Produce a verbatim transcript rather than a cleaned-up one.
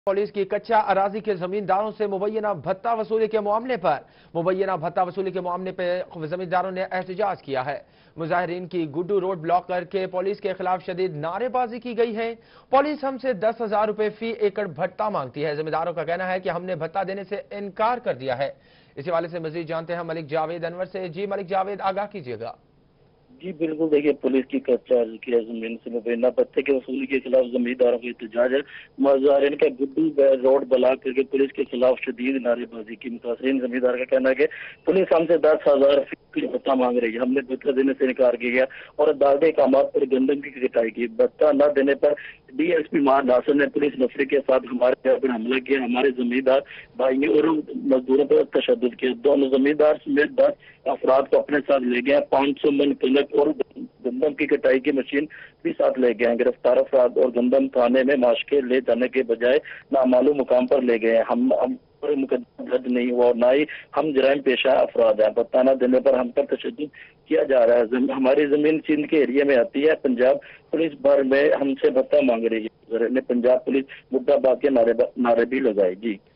Police की कच्चा अराजी के जमींदारों से मुबैना भत्ता वसूली के मामले पर मुबैना भत्ता वसूली के मामले पर जमींदारों ने एहतजाज किया है। मुजाहिरीन की गुड्डू रोड ब्लॉक करके पुलिस के खिलाफ शदीद नारेबाजी की गई है। पुलिस हमसे दस हजार रुपए फी एकड़ भत्ता मांगती है। जमींदारों का कहना है कि हमने भत्ता देने से इनकार कर दिया है। इसी हवाले से मजीद जानते हैं मलिक जावेद अनवर से। जी मलिक जावेद, आगाह कीजिएगा। जी बिल्कुल, देखिए पुलिस की कच्चा की जमीन से मुबैना भत्ते के वसूली के खिलाफ जमींदारों का एहतजाज है। मुजाहिरीन का गुड्डू रोड ब्लॉक करके पुलिस के खिलाफ शदीद नारेबाजी की। मुतासरीन जमींदार का कहना है कि पुलिस हमसे दस हजार फीसदी भत्ता मांग रही है, हमने भत्ता देने से इनकार किया और अदालती कामात पर गंदम की कटाई की। भत्ता न देने पर डी एस पी मान नासर ने पुलिस नफरे के साथ हमारे घर पर हमला किया, हमारे जमींदार भाइयों और मजदूरों पर तशद्दुद किया। दोनों जमींदार समेत दस अफराद को अपने साथ ले गए। पाँच सौ मन कनक और गंदम की कटाई की मशीन भी साथ ले गए हैं। गिरफ्तार अफराद और गंदम थाने में माशके ले जाने के बजाय नामालूम मुकाम पर ले गए हैं। हम हम पर मुकदमा दर्ज नहीं हुआ और ना ही हम जराइम पेशा अफराद हैं। भत्ता न देने पर हम पर तशद्दुद किया जा रहा है। जम, हमारी जमीन सिंध के एरिया में आती है। पंजाब पुलिस भर में हमसे भत्ता मांग रही है। पंजाब पुलिस मुद्दाबाद के नारे नारे भी लगाए। जी।